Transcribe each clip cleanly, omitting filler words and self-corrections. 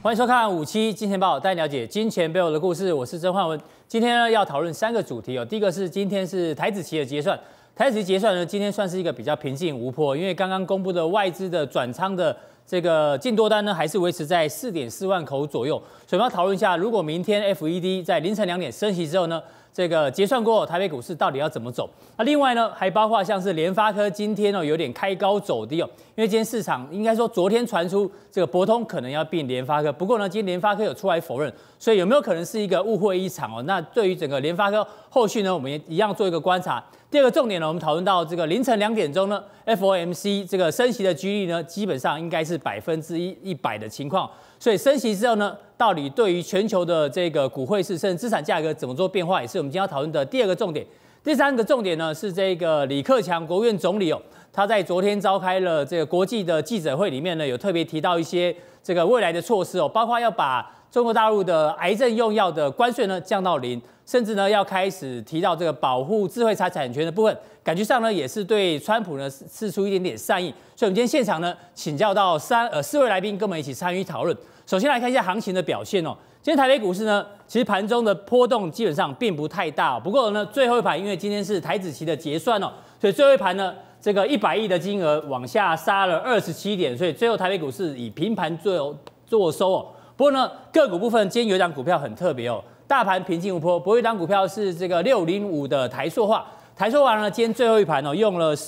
欢迎收看57金钱报，带你了解金钱背后的故事。我是曾焕文。今天呢要讨论3个主题哦。第一个是今天是台指期的结算，台指期结算呢今天算是一个比较平静无波，因为刚刚公布的外资的转仓的这个净多单呢还是维持在4.4万口左右。所以我们要讨论一下，如果明天 FED 在凌晨2点升息之后呢，这个结算过后，台北股市到底要怎么走？那另外呢，还包括像是联发科今天有点开高走低哦，因为今天市场应该说昨天传出这个博通可能要并联发科，不过呢，今天联发科有出来否认，所以有没有可能是一个误会一场哦？那对于整个联发科后续呢，我们也一样做一个观察。第二个重点呢，我们讨论到这个凌晨2点钟呢 ，FOMC 这个升息的几率呢，基本上应该是100%的情况。所以升息之后呢，到底对于全球的这个股汇市甚至资产价格怎么做变化，也是我们今天要讨论的第二个重点。第三个重点呢，是这个李克强国务院总理哦，他在昨天召开了这个国际的记者会里面呢，有特别提到一些这个未来的措施哦，包括要把中国大陆的癌症用药的关税呢降到0，甚至呢要开始提到这个保护智慧财产权的部分，感觉上呢也是对川普呢释出一点点善意。所以我们今天现场呢请教到4位来宾跟我们一起参与讨论。首先来看一下行情的表现哦。今天台北股市呢，其实盘中的波动基本上并不太大哦。不过呢，最后一盘因为今天是台指期的结算哦，所以最后一盘呢，这个100亿的金额往下杀了27点，所以最后台北股市以平盘做收哦。不过呢，个股部分今天有一档股票很特别哦，大盘平静无波，不过一档股票是这个605的台塑化。台塑化呢，今天最后一盘哦，用了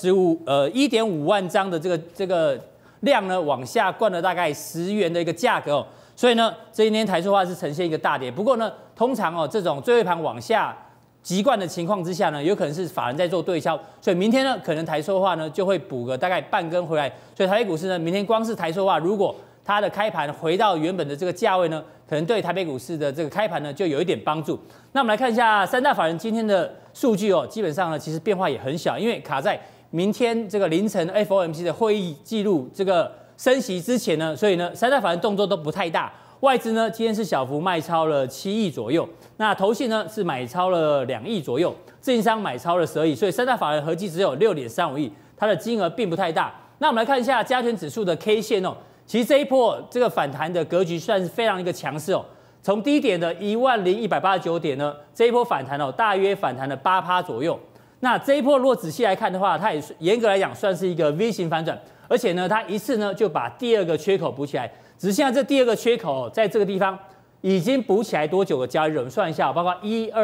1.5万张的这个量呢，往下灌了大概10元的一个价格哦。所以呢，这一天台塑化是呈现一个大跌。不过呢，通常哦这种最后一盘往下急灌的情况之下呢，有可能是法人在做对销，所以明天呢，可能台塑化呢就会补个大概半根回来。所以台北股市呢，明天光是台塑化，如果它的开盘回到原本的这个价位呢，可能对台北股市的这个开盘呢就有一点帮助。那我们来看一下3大法人今天的数据哦，基本上呢其实变化也很小，因为卡在明天这个凌晨 FOMC 的会议记录这个升息之前呢，所以呢3大法人动作都不太大。外资呢今天是小幅卖超了7亿左右，那投信呢是买超了2亿左右，自营商买超了12亿，所以3大法人合计只有6.35亿，它的金额并不太大。那我们来看一下加权指数的 K 线哦，其实这一波这个反弹的格局算是非常一个强势哦。从低点的10189点呢，这一波反弹哦，大约反弹了8%左右。那这一波如果仔细来看的话，它也严格来讲算是一个 V 型反转，而且呢，它一次呢就把第2个缺口补起来。只是现在这第2个缺口在这个地方已经补起来多久个交易日？我们算一下，包括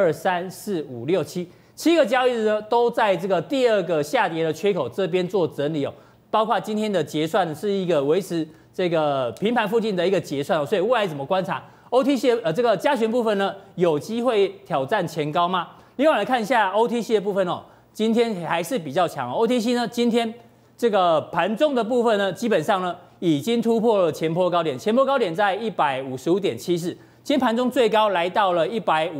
1、2、3、4、5、6、7个交易日呢，都在这个第2个下跌的缺口这边做整理哦。包括今天的结算是一个维持这个平盘附近的一个结算哦，所以未来怎么观察 OTC 这个加权部分呢，有机会挑战前高吗？另外来看一下 OTC 的部分哦，今天还是比较强哦。OTC 呢，今天这个盘中的部分呢，基本上呢已经突破了前波高点，前波高点在155.74，今天盘中最高来到了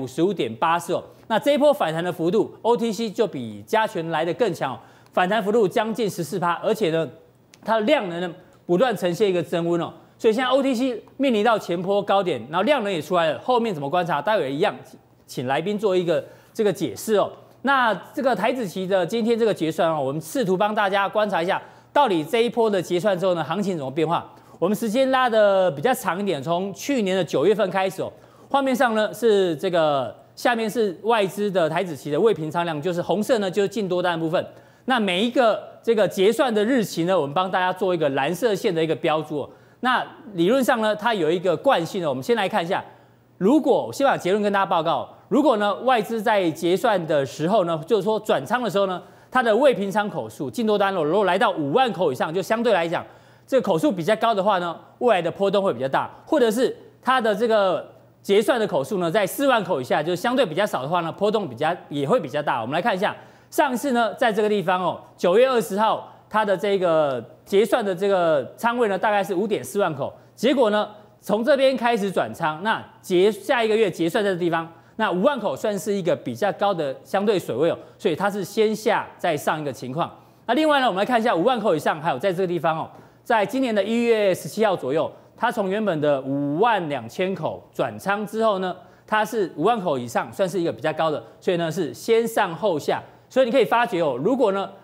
155.84哦。那这一波反弹的幅度 ，OTC 就比加权来得更强哦，反弹幅度将近14%，而且呢，它的量能呢不断呈现一个增温哦。所以现在 OTC 面临到前波高点，然后量能也出来了，后面怎么观察？待会一样，请来宾做一个这个解释哦。那这个台指期的今天这个结算哦，我们试图帮大家观察一下，到底这一波的结算之后呢，行情怎么变化？我们时间拉的比较长一点，从去年的9月份开始哦。画面上呢是这个下面是外资的台指期的未平仓量，就是红色呢就是净多单的部分。那每一个这个结算的日期呢，我们帮大家做一个蓝色线的一个标注哦。那理论上呢，它有一个惯性的，我们先来看一下。如果先把结论跟大家报告，如果呢外资在结算的时候呢，就是说转仓的时候呢，它的未平仓口数净多单如果来到5万口以上，就相对来讲这个口数比较高的话呢，未来的波动会比较大；或者是它的这个结算的口数呢在4万口以下，就相对比较少的话呢，波动也会比较大。我们来看一下，上次呢在这个地方哦，9月20号它的这个结算的这个仓位呢大概是5.4万口，结果呢从这边开始转仓，那下一个月结算在这地方，那5万口算是一个比较高的相对水位哦，所以它是先下再上一个情况。那另外呢，我们来看一下5万口以上，还有在这个地方哦，在今年的1月17号左右，它从原本的52000口转仓之后呢，它是5万口以上，算是一个比较高的，所以呢是先上后下。所以你可以发觉哦，如果呢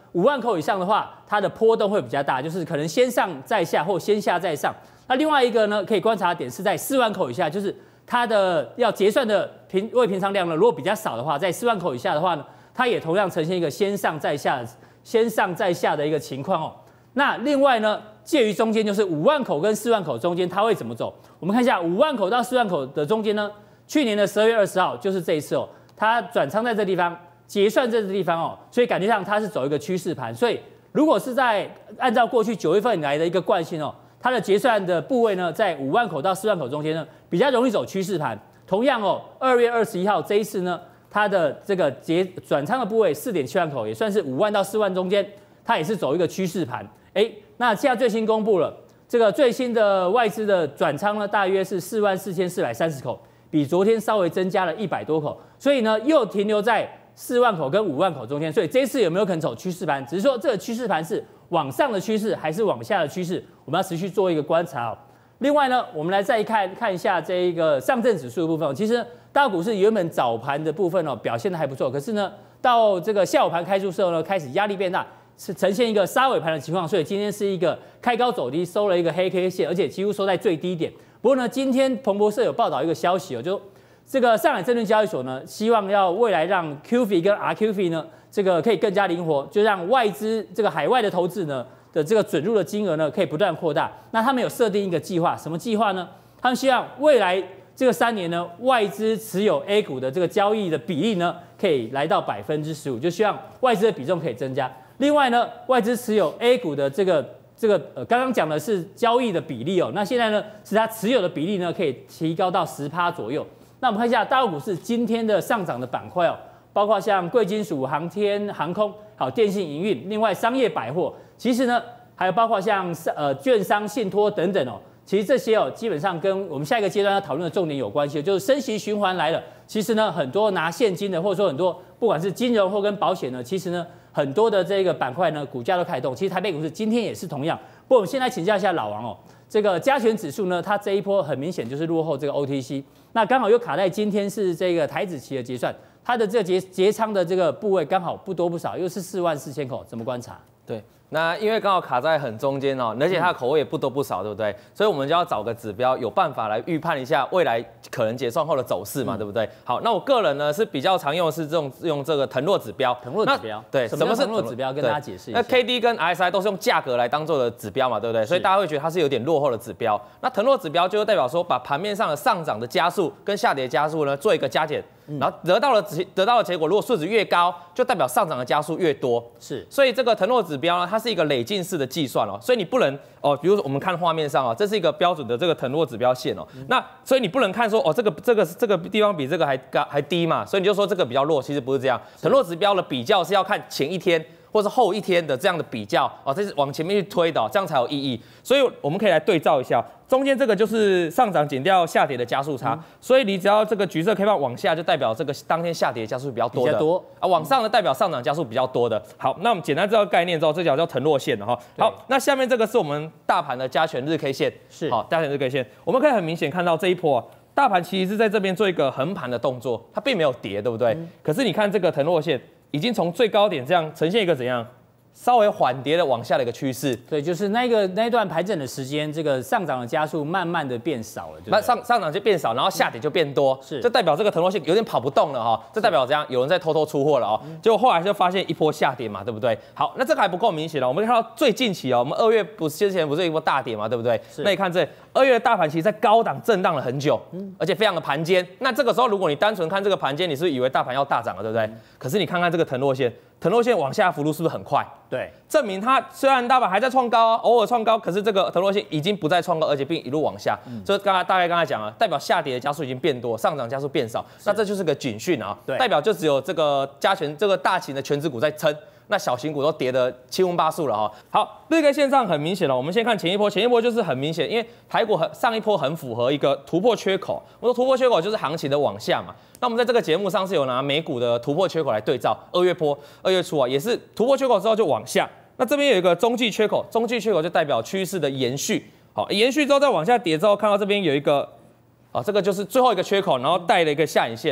5万口以上的话，它的波动会比较大，就是可能先上再下或先下再上。那另外一个呢，可以观察点是在4万口以下，就是它的要结算的平仓量呢，如果比较少的话，在4万口以下的话呢，它也同样呈现一个先上再下的一个情况哦。那另外呢，介于中间就是5万口跟4万口中间，它会怎么走？我们看一下5万口到4万口的中间呢，去年的12月20号就是这一次哦，它转仓在这地方，结算在这地方哦，所以感觉上它是走一个趋势盘。所以如果是在按照过去9月份以来的一个惯性哦，它的结算的部位呢，在5万口到4万口中间呢，比较容易走趋势盘。同样哦，2月21号这一次呢，它的这个转仓的部位4.7万口，也算是5万到4万中间，它也是走一个趋势盘。那现在最新公布了这个最新的外资的转仓呢，大约是44430口，比昨天稍微增加了100多口，所以呢又停留在4万口跟5万口中间。所以这一次有没有可能走趋势盘？只是说这个趋势盘是往上的趋势还是往下的趋势，我们要持续做一个观察哦。另外呢，我们来再看一下这一个上证指数的部分。其实大陆股市原本早盘的部分哦表现的还不错，可是呢到这个下午盘开出之后呢，开始压力变大。是呈现一个杀尾盘的情况，所以今天是一个开高走低，收了一个黑 K 线，而且几乎收在最低点。不过呢，今天彭博社有报道一个消息哦，就这个上海证券交易所呢，希望要未来让 QF 跟 RQF 呢，这个可以更加灵活，就让外资这个海外的投资呢的这个准入的金额呢，可以不断扩大。那他们有设定一个计划，什么计划呢？他们希望未来这个3年呢，外资持有 A 股的这个交易的比例呢，可以来到15%，就希望外资的比重可以增加。另外呢，外资持有 A 股的这个刚刚讲的是交易的比例哦，那现在呢是它持有的比例呢可以提高到10%左右。那我们看一下大陆股市今天的上涨的板块哦，包括像贵金属、航天、航空，还有电信营运，另外商业百货，其实呢还有包括像券商、信托等等哦。其实这些哦，基本上跟我们下一个阶段要讨论的重点有关系，就是升息循环来了。其实呢，很多拿现金的，或者说很多不管是金融或跟保险呢，其实呢，很多的这个板块呢，股价都开始动。其实台北股市今天也是同样。不过我们先来请教一下老王哦，这个加权指数呢，它这一波很明显就是落后这个 OTC， 那刚好又卡在今天是这个台指期的结算，它的这个结仓的这个部位刚好不多不少，又是44000口，怎么观察？ 对。那因为刚好卡在很中间哦，而且它的口味也不多不少，对不对？所以我们就要找个指标，有办法来预判一下未来可能结算后的走势嘛，对不对？好，那我个人呢是比较常用的是用这个腾落指标。 腾落指标， 对， 什么是腾落指标？跟大家解释一下。 那 KD 跟 RSI 都是用价格来当做的指标嘛，对不对？所以大家会觉得它是有点落后的指标。那腾落指标就代表说，把盘面上的上涨的加速跟下跌加速呢做一个加减。然后得到的结果，如果数值越高，就代表上涨的加速越多。 是， 所以这个腾落指标呢，它是一个累进式的计算哦，所以你不能哦，比如说我们看画面上哦，这是一个标准的这个腾落指标线哦，那所以你不能看说哦，这个地方比这个还低嘛，所以你就说这个比较弱，其实不是这样。腾落指标的比较是要看前一天或是后一天的这样的比较哦，这是往前面去推的，这样才有意义。所以我们可以来对照一下。中间这个就是上涨减掉下跌的加速差，所以你只要这个橘色 K 棒往下，就代表这个当天下跌加速比较多的，往上呢代表上涨加速比较多的。好，那我们简单知道概念之后，这条叫腾落线了哈。好，那下面这个是我们大盘的加权日 K 线， 是好，加权日 K 线，我们可以很明显看到这一波大盘其实是在这边做一个横盘的动作，它并没有跌，对不对？可是你看这个腾落线已经从最高点这样呈现一个怎样？稍微缓跌的往下的一个趋势， 对，就是那一段盘整的时间，这个上涨的加速慢慢的变少了，对不对？ 上涨就变少，然后下跌就变多， 是， 这代表这个腾落线有点跑不动了哈，这代表怎样？有人在偷偷出货了哦，结果后来就发现一波下跌嘛，对不对？好，那这个还不够明显了，我们看到最近期哦，我们2月之前不是一波大跌嘛，对不对？那你看这2月的大盘其实在高档震荡了很久，而且非常的盘坚。那这个时候如果你单纯看这个盘坚，你是以为大盘要大涨了，对不对？可是你看看这个腾落线。腾落线往下幅度是不是很快？ 对， 证明它虽然大盘还在创高，偶尔创高，可是这个腾落线已经不再创高，而且并一路往下。这大概刚才讲了，代表下跌的加速已经变多，上涨加速变少，那这就是个警讯啊。对，代表就只有这个加权这个大型的权值股在撑。那小型股都跌得七荤八素了哈。好，日 K 线上很明显了，我们先看前一波就是很明显，因为台股上一波很符合一个突破缺口。我说突破缺口就是行情的往下嘛。那我们在这个节目上是有拿美股的突破缺口来对照，2月初啊，也是突破缺口之后就往下。那这边有一个中继缺口，中继缺口就代表趋势的延续。好，延续之后再往下跌之后，看到这边有一个，这个就是最后一个缺口，然后带了一个下影线哦。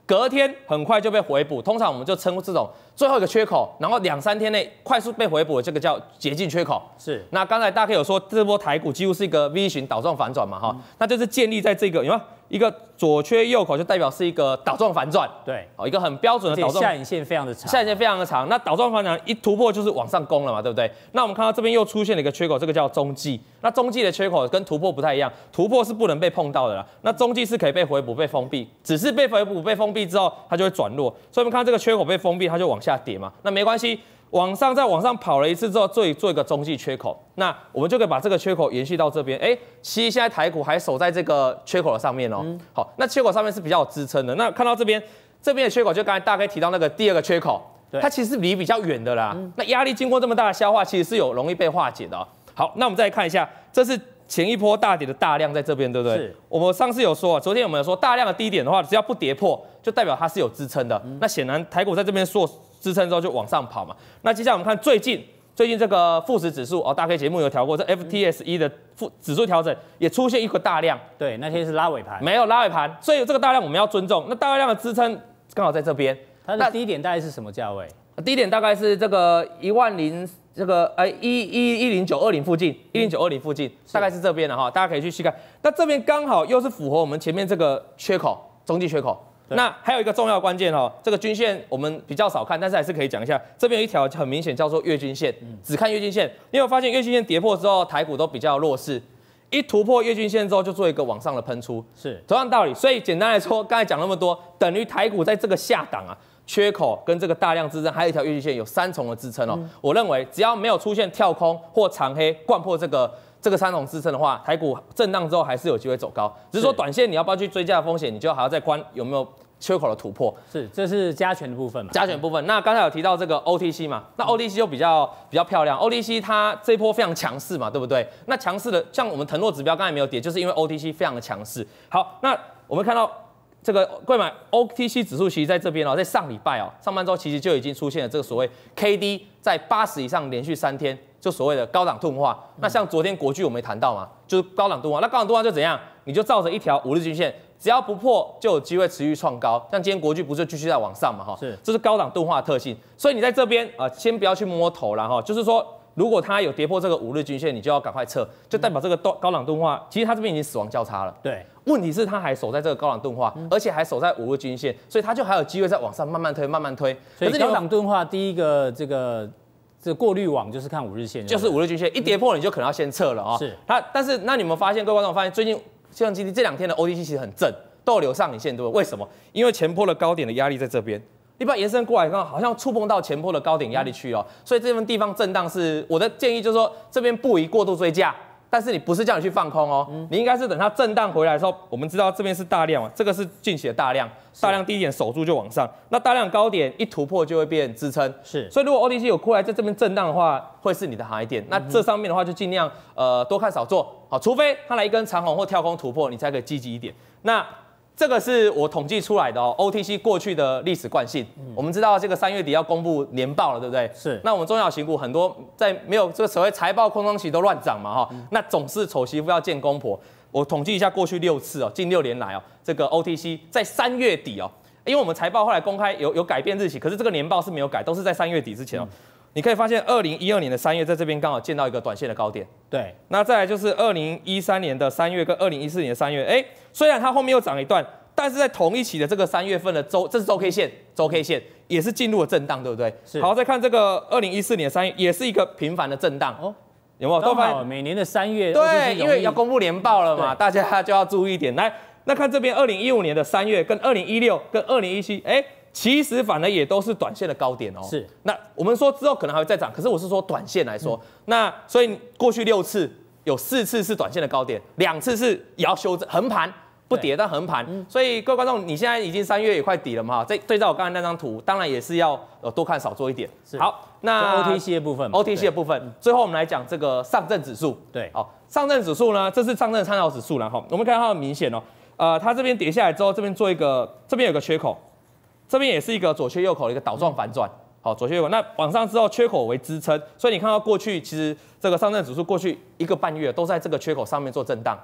隔天很快就被回补，通常我们就称这种最后一个缺口，然后2、3天内快速被回补的这个叫捷径缺口。 是。 那刚才大家有说这波台股几乎是一个 V 型倒状反转嘛，哈，那就是建立在这个有没有一个左缺右口，就代表是一个倒状反转。 对， 一个很标准的倒状。 下影线非常的长。 下影线非常的长，那倒状反转一突破就是往上攻了嘛，对不对？那我们看到这边又出现了一个缺口，这个叫中继。那中继的缺口跟突破不太一样，突破是不能被碰到的啦，那中继是可以被回补、被封闭，只是被回补、被封闭之后，它就会转弱。所以我们看到这个缺口被封闭，它就往下跌嘛。那没关系，再往上跑了一次之后，做一个中继缺口，那我们就可以把这个缺口延续到这边。其实现在台股还守在这个缺口的上面哦。好，那缺口上面是比较有支撑的。那看到这边的缺口，就刚才大概提到那个第2个缺口，它其实离比较远的啦。那压力经过这么大的消化，其实是有容易被化解的。好，那我们再来看一下，这是前一波大跌的大量在这边，对不对？是。我们上次有说，昨天我们有说大量的低点的话，只要不跌破，就代表它是有支撑的。那显然台股在这边做支撑之后就往上跑嘛。那接下来我们看最近这个富时指数大K 节目有调过，这 FTSE 的指数调整也出现一个大量。 对，那天是拉尾盘。 没有拉尾盘，所以这个大量我们要尊重。那大量的支撑刚好在这边。 它的低点大概是什么价位？ 低点大概是这个10000这个10920附近，10920附近，大概是这边的哈，大家可以去细看。那这边刚好又是符合我们前面这个缺口，中继缺口。那还有一个重要的关键哈，这个均线我们比较少看，但是还是可以讲一下。这边有一条很明显叫做月均线，只看月均线。你有发现月均线跌破之后，台股都比较弱势。一突破月均线之后，就做一个往上的喷出，是同样道理。所以简单来说，刚才讲那么多，等于台股在这个下档啊。缺口跟这个大量支撑，还有一条月均线有3重的支撑哦。我认为只要没有出现跳空或长黑灌破这个3重支撑的话，台股震荡之后还是有机会走高。只是说短线你要不要去追加风险，你就还要再观有没有缺口的突破。 是，这是加权的部分嘛？ 加权部分。那刚才有提到这个 OTC 嘛，那 OTC 就比较漂亮。OTC 它这一波非常强势嘛，对不对？那强势的像我们腾落指标刚才没有跌，就是因为 OTC 非常的强势。好，那我们看到。这个贵买 OTC 指数其实在这边在上礼拜上半周其实就已经出现了这个所谓 KD 在80以上连续3天，就所谓的高档钝化。那像昨天国巨我没谈到嘛，就是高档钝化。那高档钝化就怎样？你就照着一条5日均线，只要不破就有机会持续创高。像今天国巨不是继续在往上嘛是，这是高档钝化的特性。所以你在这边先不要去摸头啦就是说。如果它有跌破这个5日均线，你就要赶快撤，就代表这个高档钝化，其实它这边已经死亡交叉了。对，问题是它还守在这个高档钝化，而且还守在5日均线，所以它就还有机会再往上慢慢推，慢慢推。 所以高档钝化第一个这个过滤网就是看5日线， 就是5日均线一跌破你就可能要先撤了是，但是那你们发现各位观众发现最近像今天这2天的 OTC 其实很正，都有留上影线，对不对？为什么？因为前波的高点的压力在这边。你把延伸过来，好像触碰到前波的高点压力区所以这份地方震荡是我的建议，就是说这边不宜过度追价，但是你不是叫你去放空你应该是等它震荡回来的时候，我们知道这边是大量嘛，这个是近期的大量低点守住就往上，那大量高点一突破就会变支撑，是，所以如果 OTC 有过来在这边震荡的话，会是你的行业点，那这上面的话就尽量多看少做，好，除非它来一根长红或跳空突破，你才可以积极一点，那。这个是我统计出来的OTC 过去的历史惯性。我们知道这个3月底要公布年报了，对不对？是。那我们中小型股很多在没有这个所谓财报空窗期都乱涨嘛那总是丑媳妇要见公婆。我统计一下过去6次近6年来这个 OTC 在3月底因为我们财报后来公开有改变日期，可是这个年报是没有改，都是在3月底之前你可以发现2012年的3月在这边刚好见到一个短线的高点。对。那再来就是2013年的3月跟2014年的3月，虽然它后面又涨一段，但是在同一期的这个3月份的这是周 K 线也是进入了震荡，对不对？是。好，再看这个2014年3月也是一个频繁的震荡有没有？ 刚好每年的3月。 对，因为要公布年报了嘛，大家就要注意一点。来，那看这边2015年的3月跟2016跟2017，其实反而也都是短线的高点是，那我们说之后可能还会再涨，可是我是说短线来说，那所以过去6次有4次是短线的高点，2次是也要修正横盘不跌但横盘，所以各位观众，你现在已经3月也快底了嘛，这对照我刚才那张图，当然也是要多看少做一点。好，那 OTC 的部分 ，OTC 的部分，最后我们来讲这个上证指数。对，上证指数呢，这是上证参考指数了我们看到它很明显它这边跌下来之后，这边有个缺口。这边也是一个左缺右口的一个倒状反转，好，左缺右口，那往上之后缺口为支撑，所以你看到过去其实这个上证指数过去1个半月都在这个缺口上面做震荡，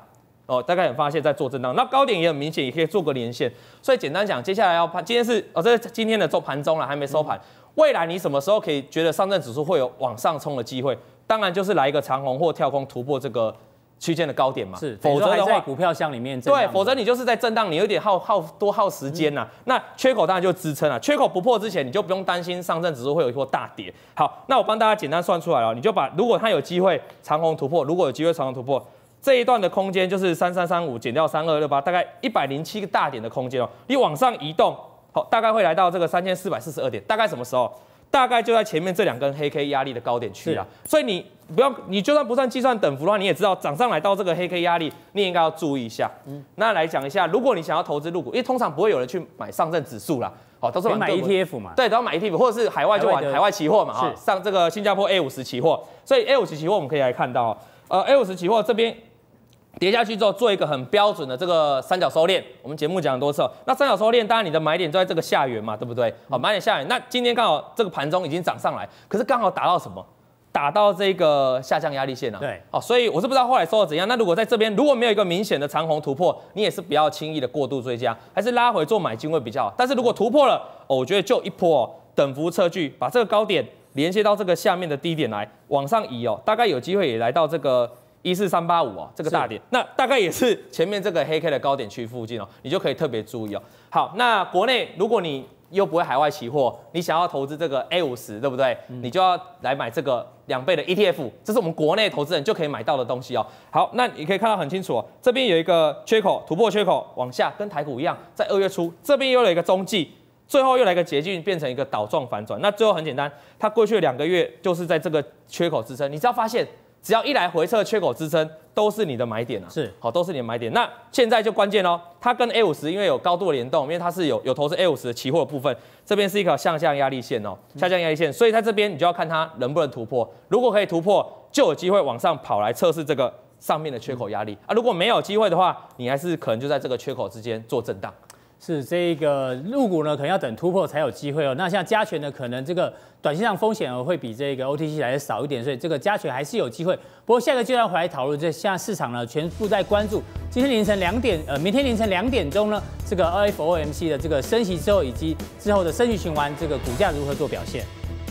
哦，大概有发现在做震荡，那高点也很明显，也可以做个连线。所以简单讲，接下来要盘，今天是这是今天的盘中了，还没收盘。未来你什么时候可以觉得上证指数会有往上冲的机会？当然就是来一个长红或跳空突破这个区间的高点嘛。 是，否则的话，股票箱里面对，否则你就是在震荡，你有点多耗时间呐。那缺口当然就支撑了，缺口不破之前，你就不用担心上证指数会有一波大跌。好，那我帮大家简单算出来了，你就把如果它有机会长红突破，如果有机会长红突破。这一段的空间就是3335减掉3268，大概107个大点的空间哦。你往上移动，好，大概会来到这个3442点，大概什么时候？大概就在前面这2根黑 K 压力的高点区啊。所以你就算不算计算等幅的话，你也知道涨上来到这个黑 K 压力，你也应该要注意一下。那来讲一下，如果你想要投资入股，因为通常不会有人去买上证指数啦，好，都是买 ETF 嘛。 对，都要买 ETF， 或者是海外就玩海外期货嘛，哈，上这个新加坡 A50期货。所以 A50期货我们可以来看到，A50期货这边。跌下去之后，做一个很标准的这个三角收敛。我们节目讲很多次，那三角收敛，当然你的买点就在这个下缘嘛，对不对？好，买点下缘。那今天刚好这个盘中已经涨上来，可是刚好打到什么？打到这个下降压力线啊。 对， 好，所以我是不知道后来收的怎样。那如果在这边如果没有一个明显的长红突破，你也是不要轻易的过度追加，还是拉回做买进会比较好。但是如果突破了，我觉得就一波等幅测距，把这个高点连接到这个下面的低点来往上移哦，大概有机会也来到这个。14385哦，这个大点，那大概也是前面这个黑 K 的高点区附近哦，你就可以特别注意哦。好，那国内如果你又不会海外期货，你想要投资这个 A50，对不对？你就要来买这个2倍的 ETF， 这是我们国内投资人就可以买到的东西哦。好，那你可以看到很清楚哦，这边有一个缺口，突破缺口往下，跟台股一样，在2月初这边又有一个中继。最后又来个捷径，变成一个倒状反转。那最后很简单，它过去的2个月就是在这个缺口支撑。你只要发现，只要一来回测缺口支撑，都是你的买点啊。 是， 好，都是你的买点。那现在就关键哦，它跟 A50因为有高度的联动，因为它是有投资 A50的期货的部分，这边是一条向下压力线哦，下降压力线，所以在这边你就要看它能不能突破。如果可以突破，就有机会往上跑来测试这个上面的缺口压力啊。如果没有机会的话，你还是可能就在这个缺口之间做震荡。 是这个入股呢，可能要等突破才有机会哦。那像加权呢，可能这个短线上风险会比这个 OTC 来的少一点，所以这个加权还是有机会。不过下个阶段回来讨论，这现在市场呢全部在关注今天凌晨2点，明天凌晨2点钟呢，这个 FOMC 的这个升息之后，以及之后的升息循环，这个股价如何做表现？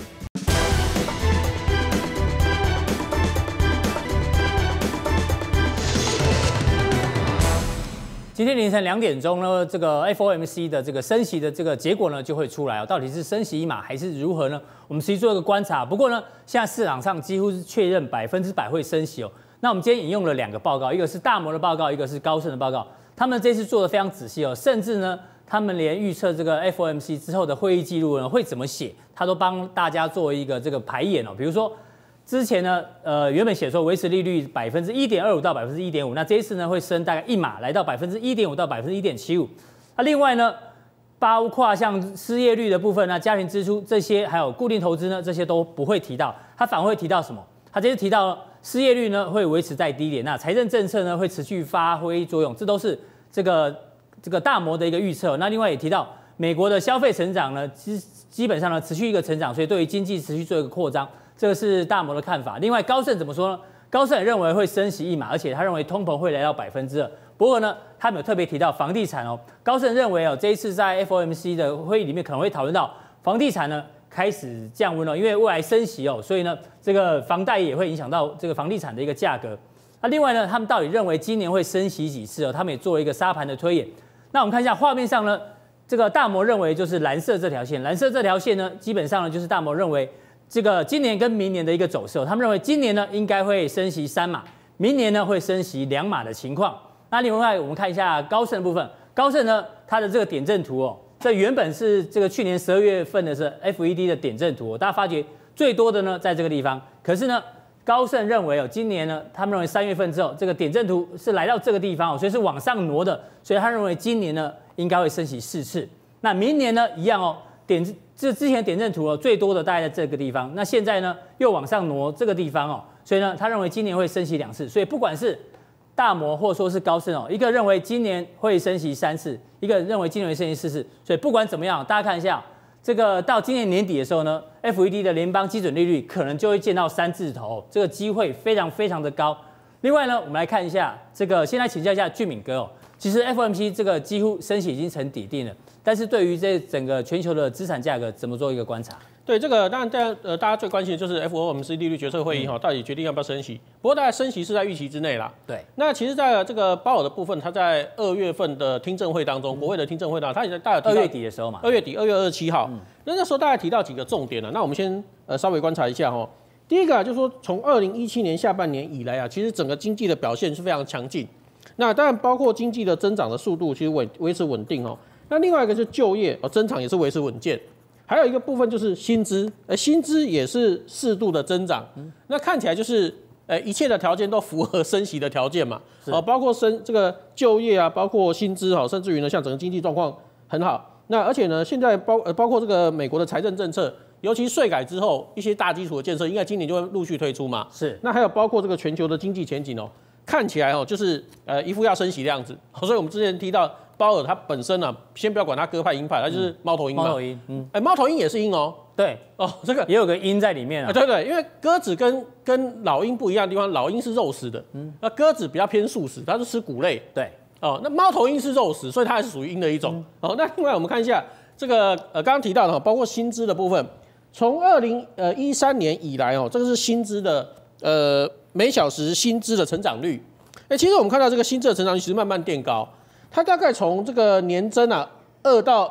今天凌晨2点钟呢，这个 FOMC 的这个升息的这个结果呢就会出来哦，到底是升息1码还是如何呢？我们实际做一个观察。不过呢，现在市场上几乎是确认100%会升息哦。那我们今天引用了2个报告，一个是大摩的报告，一个是高盛的报告。他们这次做的非常仔细哦，甚至呢，他们连预测这个 FOMC 之后的会议记录呢会怎么写，他都帮大家做一个这个排演哦。比如说之前呢，原本写说维持利率1.25%到1.5%，那这一次呢会升大概1码，来到1.5%到1.75%。那另外呢，包括像失业率的部分呢、家庭支出这些，还有固定投资呢，这些都不会提到。他反而会提到什么？他这次提到失业率呢会维持在低点，那财政政策呢会持续发挥作用，这都是这个大摩的一个预测。那另外也提到美国的消费成长呢，基本上呢持续一个成长，所以对于经济持续做一个扩张。这个是大摩的看法。另外，高盛怎么说呢？高盛也认为会升息1码，而且他认为通膨会来到2%。不过呢，他们有特别提到房地产哦。高盛认为哦，这一次在 FOMC 的会议里面可能会讨论到房地产呢开始降温了，因为未来升息哦，所以呢，这个房贷也会影响到这个房地产的一个价格。那另外呢，他们到底认为今年会升息几次哦？他们也做了一个沙盘的推演。那我们看一下画面上呢，这个大摩认为就是蓝色这条线，蓝色这条线呢，基本上呢就是大摩认为。这个今年跟明年的一个走势，他们认为今年呢应该会升息3码，明年呢会升息2码的情况。那另外我们看一下高盛的部分，高盛呢它的这个点阵图哦，这原本是这个去年12月份的是 FED 的点阵图，大家发觉最多的呢在这个地方，可是呢高盛认为哦，今年呢他们认为3月份之后这个点阵图是来到这个地方哦，所以是往上挪的，所以他认为今年呢应该会升息4次，那明年呢一样哦。这之前的点阵图哦，最多的大概在这个地方，那现在呢又往上挪这个地方哦，所以呢他认为今年会升息2次，所以不管是大摩或说是高盛哦，一个认为今年会升息3次，一个认为今年会升息4次，所以不管怎么样，大家看一下这个到今年年底的时候呢 ，FED 的联邦基准利率可能就会见到3字头，这个机会非常非常的高。 另外呢，我们来看一下这个，先来请教一下俊敏哥哦。其实 FOMC 这个几乎升息已经成底定了，但是对于这整个全球的资产价格怎么做一个观察？ 对这个，当然大家最关心的就是 FOMC 利率决策会议到底决定要不要升息。不过大概升息是在预期之内啦。 对。 那其实在这个鲍尔的部分，他在2月份的听证会当中，国会的听证会当中，他也大概提到 2月底的时候嘛。 2月底，2月27号。那时候大概提到几个重点了。那我们先稍微观察一下哦。第一个就是说，从2017年下半年以来啊，其实整个经济的表现是非常强劲。那当然包括经济的增长的速度其实维持稳定哦。那另外一个是就业增长也是维持稳健。还有一个部分就是薪资，薪资也是适度的增长。那看起来就是一切的条件都符合升息的条件嘛。包括这个就业啊，包括薪资甚至于呢，像整个经济状况很好。那而且呢，现在包括这个美国的财政政策，尤其税改之后，一些大基础的建设，应该今年就会陆续推出嘛。 是。 那还有包括这个全球的经济前景看起来就是一副要升息的样子。所以我们之前提到。鲍尔他本身先不要管他鸽派鹰派，他就是猫头鹰嘛。 猫头鹰， 猫头鹰也是鹰哦。 对， 这个也有个鹰在里面啊。 对，因为鸽子跟老鹰不一样的地方，老鹰是肉食的，那鸽子比较偏素食，它是吃谷类。 对， 那猫头鹰是肉食，所以它还是属于鹰的一种。那另外我们看一下这个刚刚提到的，包括薪资的部分，从2013年以来这个是薪资的每小时薪资的成长率。其实我们看到这个薪资的成长率其实慢慢垫高。它大概从这个年增2到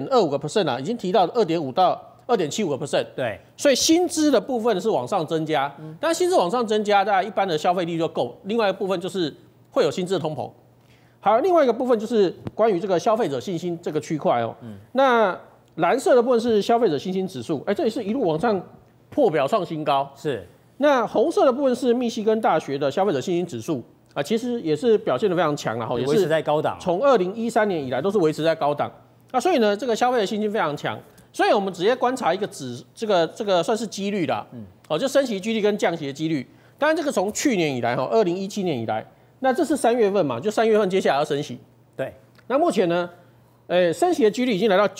2.25%已经提到2.5到2.75%。 对， 所以薪资的部分是往上增加，但薪资往上增加，大家一般的消费力就够。另外一个部分就是会有薪资的通膨。好，另外一个部分就是关于这个消费者信心这个区块那蓝色的部分是消费者信心指数，这也是一路往上破表创新高。 是。 那红色的部分是密西根大学的消费者信心指数。其实也是表现得非常强了， 也是维持在高档。 从2013年以来都是维持在高档。那所以呢，这个消费的信心非常强。所以我们直接观察一个这个算是几率啦。就升息几率跟降息的几率。当然这个从去年以来2017年以来，那这是3月份嘛，就3月份接下来要升息。 对。 那目前呢，升息的几率已经来到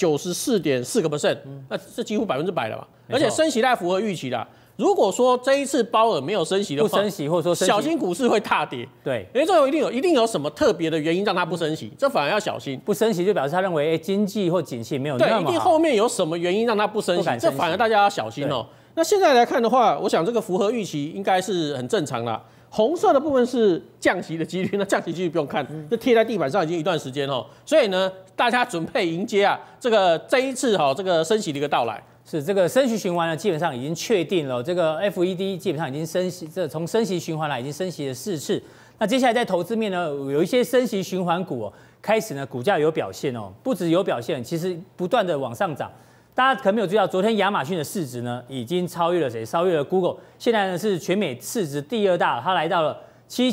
94.4%，那这几乎100%了吧？而且升息大概符合预期啦。如果说这一次鲍尔没有升息的话， 不升息或者说升息， 小心股市会大跌。 对， 因为这一定有什么特别的原因让它不升息，这反而要小心。 不升息就表示他认为经济或景气没有那么好。 对，一定后面有什么原因让它不升息，这反而大家要小心哦。那现在来看的话，我想这个符合预期应该是很正常啦。红色的部分是降息的几率，那降息几率不用看，这贴在地板上已经一段时间所以呢，大家准备迎接这一次这个升息的一个到来。 是这个升息循环呢，基本上已经确定了。这个 FED 基本上已经升息，从升息循环来已经升息了4次。那接下来在投资面呢，有一些升息循环股开始呢股价有表现不止有表现，其实不断的往上涨。大家可能没有注意到，昨天亚马逊的市值呢已经超越了谁？超越了 Google， 现在呢是全美市值第2大，它来到了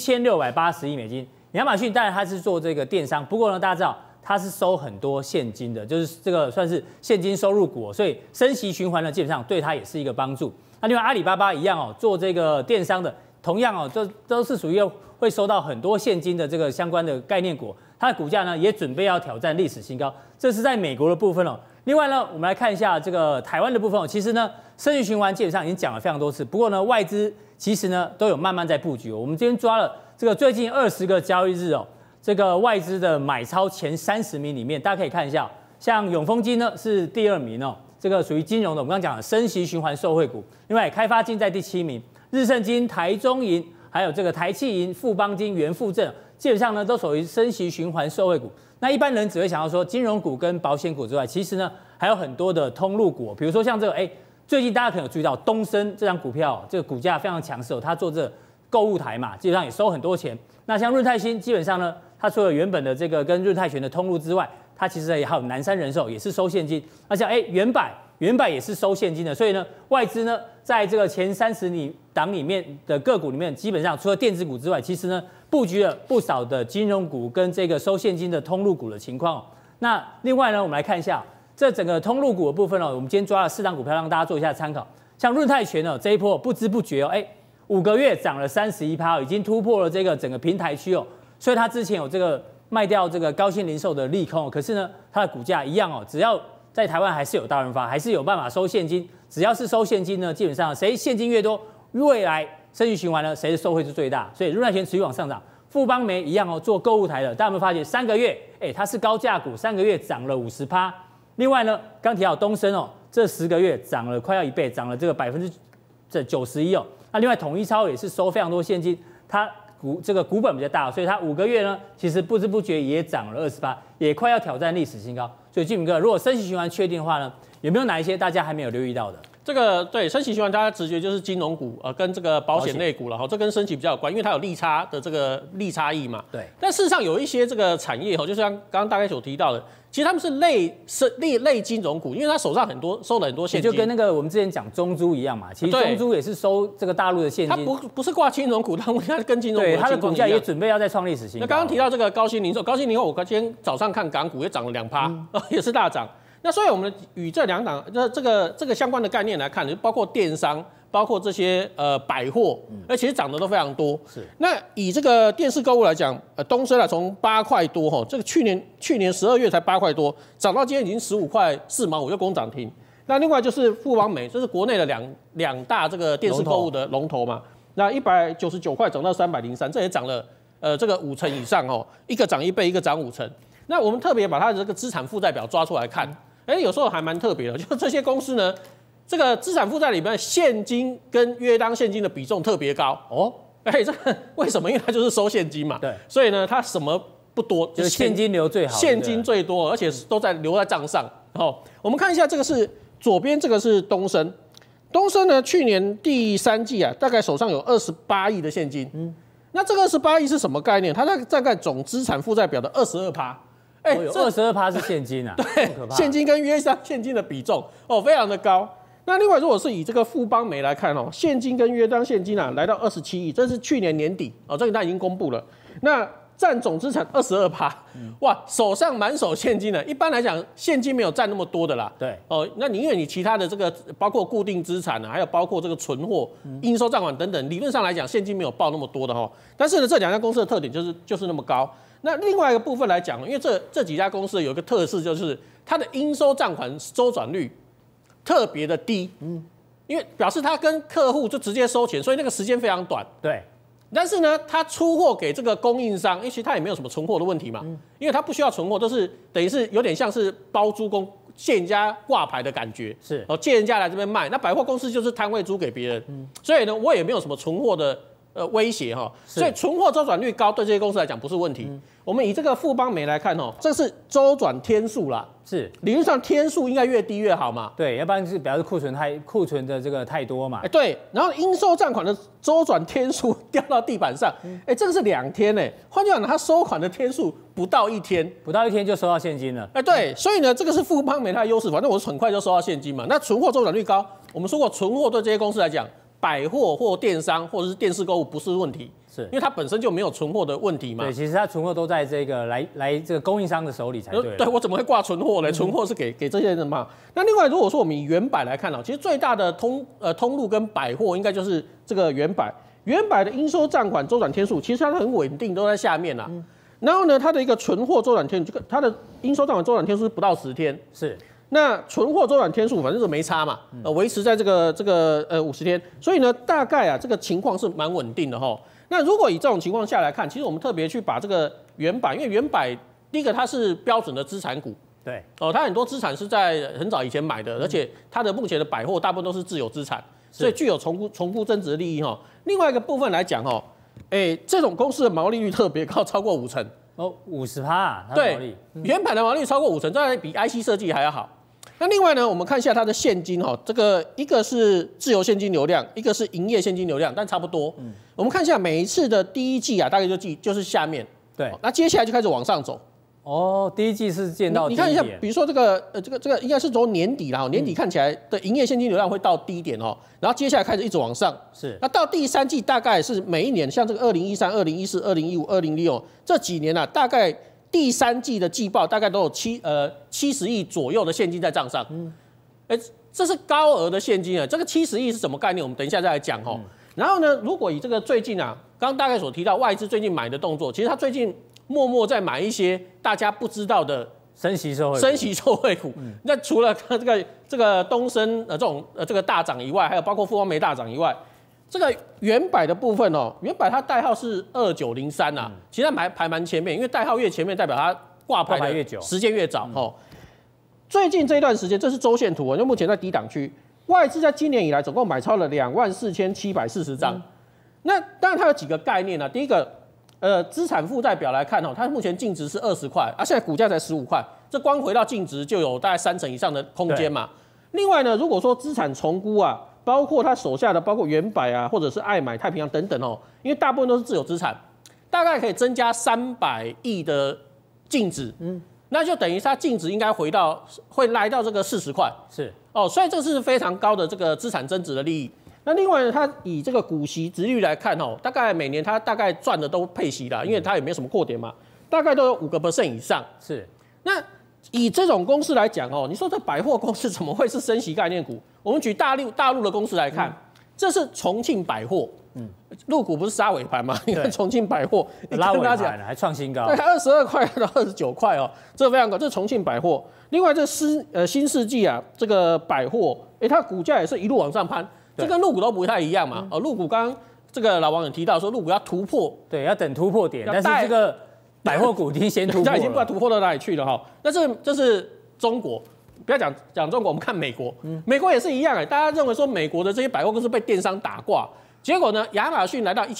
7680亿美金。亚马逊当然它是做这个电商，不过呢大家知道。它是收很多现金的，就是这个算是现金收入股，所以升息循环呢，基本上对它也是一个帮助。那另外阿里巴巴一样做这个电商的，同样这都是属于会收到很多现金的这个相关的概念股，它的股价呢也准备要挑战历史新高。这是在美国的部分另外呢，我们来看一下这个台湾的部分其实呢，升息循环基本上已经讲了非常多次，不过呢，外资其实呢都有慢慢在布局。我们今天抓了这个最近20个交易日这个外资的买超前30名里面，大家可以看一下，像永丰金呢是第2名这个属于金融的，我们刚刚讲的升息循环受惠股。另外开发金在第7名，日盛金、台中银，还有这个台企银、富邦金、元富证，基本上呢都属于升息循环受惠股。那一般人只会想到说金融股跟保险股之外，其实呢还有很多的通路股，比如说像这个最近大家可能有注意到东森这张股票，这个股价非常强势它做这个购物台嘛，基本上也收很多钱。那像润泰新，基本上呢。它除了原本的这个跟润泰全的通路之外，它其实还有南山人寿也是收现金。那像元百也是收现金的，所以呢，外资呢在这个前30档里面的个股里面，基本上除了电子股之外，其实呢布局了不少的金融股跟这个收现金的通路股的情况。那另外呢，我们来看一下这整个通路股的部分我们今天抓了4档股票让大家做一下参考。像润泰全这一波不知不觉5个月涨了31%，已经突破了这个整个平台区所以它之前有这个卖掉这个高新零售的利空，可是呢，它的股价一样只要在台湾还是有大润发，还是有办法收现金。只要是收现金呢，基本上谁现金越多，未来升息循环呢，谁的受惠是最大？所以润泰全持续往上涨。富邦媒一样哦，做购物台的，大家有没有发现3个月，它是高价股，3个月涨了50%。另外呢，刚提到东升哦，这10个月涨了快要1倍，涨了这个91%哦。那另外统一超也是收非常多现金，它这个股本比较大，所以它5个月呢，其实不知不觉也涨了28%，也快要挑战历史新高。所以俊明哥，如果升息循环确定的话呢，有没有哪一些大家还没有留意到的？ 这个对升息循环，大家直觉就是金融股跟这个保险类股了哈，这跟升息比较有关，因为它有利差的这个利差异嘛。 对。 但事实上有一些这个产业哈，就像刚刚大概所提到的，其实他们是类金融股，因为他手上收了很多现金， 就跟那个我们之前讲中租一样嘛，其实中租也是收这个大陆的现金， 它不是挂金融股，但它跟金融股对它的股价也准备要再创历史新高。 那刚刚提到这个高新零售，我今天早上看港股也涨了2%，也是大涨。那所以我们与这两档这个相关的概念来看，就包括电商，包括这些百货，其实涨得都非常多。 是。 那以这个电视购物来讲，东升从8块多哈，这个去年12月才8块多，涨到今天已经15块4毛5又攻涨停。那另外就是富邦媒，这是国内的两大这个电视购物的龙头嘛。那199块涨到303，这也涨了这个5成以上哦，一个涨1倍，一个涨5成。那我们特别把它的这个资产负债表抓出来看。有时候还蛮特别的，就这些公司呢，这个资产负债里面现金跟约当现金的比重特别高哦。这个为什么？因为它就是收现金嘛。 对。 所以呢，它什么不多， 就是现金流最好， 现金最多，而且都留在账上。我们看一下这个是左边这个是东升，东升呢去年第3季大概手上有28亿的现金。那这个28亿是什么概念？它大概总资产负债表的22%。 有22%是现金啊， 对，现金跟约当现金的比重非常的高。那另外如果是以这个富邦媒来看现金跟约当现金来到27亿，这是去年年底这个它已经公布了。那占总资产22%，哇，手上满手现金的。一般来讲，现金没有占那么多的啦。 对， 那因为你其他的这个包括固定资产还有包括这个存货、应收账款等等，理论上来讲，现金没有报那么多的但是呢，这两家公司的特点就是那么高。那另外一个部分来讲，因为这几家公司有一个特色，就是它的应收账款周转率特别的低，因为表示它跟客户就直接收钱，所以那个时间非常短。 对。 但是呢，它出货给这个供应商，其实它也没有什么存货的问题嘛，因为它不需要存货，都是等于是有点像是包租公借人家挂牌的感觉， 是借人家来这边卖。那百货公司就是摊位租给别人，所以呢，我也没有什么存货的威胁所以存货周转率高对这些公司来讲不是问题。我们以这个富邦媒来看这是周转天数啦， 是理论上天数应该越低越好嘛。 对，要不然是表示库存的这个太多嘛。 对，然后应收账款的周转天数掉到地板上，这个是2天换句话讲，它收款的天数不到1天， 不到1天就收到现金了。 对，所以呢，这个是富邦媒它的优势，反正我很快就收到现金嘛。那存货周转率高，我们说过存货对这些公司来讲，百货或电商或者是电视购物不是问题。是因为它本身就没有存货的问题嘛？ 对，其实它存货都在这个来这个供应商的手里才对。 对，我怎么会挂存货呢？存货是给这些人嘛。那另外，如果说我们以原百来看其实最大的通路跟百货应该就是这个原百。原百的应收账款周转天数其实它很稳定，都在下面啦。然后呢，它的一个存货周转天数，它的应收账款周转天数是不到10天。 是。 那存货周转天数反正就没差嘛，维持在这个50天，所以呢，大概这个情况是蛮稳定的那如果以这种情况下来看，其实我们特别去把这个原百，因为原百第一个它是标准的资产股， 对， 它很多资产是在很早以前买的，而且它的目前的百货大部分都是自有资产，所以具有重复增值的利益另外一个部分来讲这种公司的毛利率特别高，超过5成 50%， 对，原百的毛利率超过5成，这比 IC 设计还要好。那另外呢，我们看一下它的现金这个一个是自由现金流量，一个是营业现金流量，但差不多。我们看一下每一次的第一季大概就是下面。 对， 那接下来就开始往上走。 第一季是见到你看一下，比如说这个应该是从年底啦，年底看起来的营业现金流量会到低点然后接下来开始一直往上。 是。 那到第3季大概是每一年，像这个2013、2014、2015、2016这几年大概。第3季的季报大概都有70亿左右的现金在账上，这是高额的现金这个70亿是什么概念？我们等一下再来讲然后呢，如果以这个最近刚刚大概所提到外资最近买的动作，其实他最近默默在买一些大家不知道的升息受惠股。那除了这个东升这个大涨以外，还有包括富邦媒大涨以外， 这个原百的部分哦，原百它代号是2903啊，其实它排蛮前面，因为代号越前面代表它挂牌越久， 时间越早哦。最近这一段时间，这是周线图啊，就目前在低档区，外资在今年以来总共买超了24740张。那当然它有几个概念啊，第一个，资产负债表来看哦，它目前净值是20块啊，现在股价才15块，这光回到净值就有大概30%以上的空间嘛。另外呢，如果说资产重估啊，包括他手下的，包括原百啊，或者是爱买、太平洋等等哦，因为大部分都是自有资产，大概可以增加300亿的净值，那就等于它净值应该会来到这个40块， 是哦，所以这是非常高的这个资产增值的利益。那另外呢，它以这个股息殖利率来看哦，大概每年它大概赚的都配息啦，因为它也没什么扩点嘛，大概都有5% 以上。 是， 那以这种公司来讲哦，你说这百货公司怎么会是升息概念股？我们举大陆的公司来看，这是重庆百货，陆股不是杀尾盘吗？你看重庆百货拉尾盘还创新高， 对，22块到29块哦，这非常高，这是重庆百货。另外这新世纪啊，这个百货，它股价也是一路往上攀，这跟陆股都不太一样嘛。哦，陆股刚刚这个老王有提到说，陆股要突破， 对，要等突破点，但是这个百货股已经先突破了， 已经不知道突破到哪里去了哈。那这是中国。不要讲中国，我们看美国，美国也是一样大家认为说美国的这些百货公司被电商打挂，结果呢，亚马逊来到